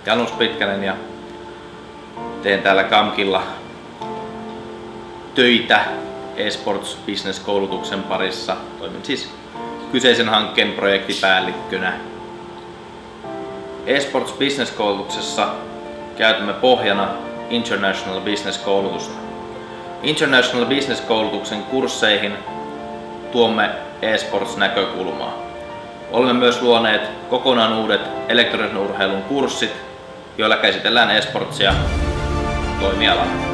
Janus Pitkänen ja teen täällä KAMKilla töitä eSports Business koulutuksen parissa. Toimin siis kyseisen hankkeen projektipäällikkönä. eSports Business koulutuksessa käytämme pohjana International Business koulutusta. International Business koulutuksen kursseihin tuomme eSports näkökulmaa. Olemme myös luoneet kokonaan uudet elektronisen urheilun kurssit, joilla käsitellään eSportsia toimialana.